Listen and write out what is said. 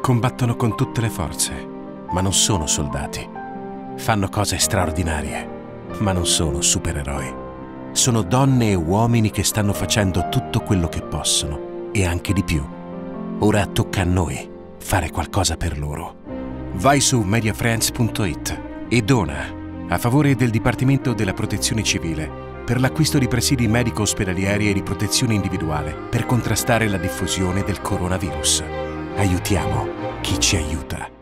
Combattono con tutte le forze, ma non sono soldati. Fanno cose straordinarie, ma non sono supereroi. Sono donne e uomini che stanno facendo tutto quello che possono e anche di più. Ora tocca a noi fare qualcosa per loro. Vai su mediafriends.it e dona a favore del Dipartimento della Protezione Civile per l'acquisto di presidi medico-ospedalieri e di protezione individuale per contrastare la diffusione del coronavirus. Aiutiamo chi ci aiuta.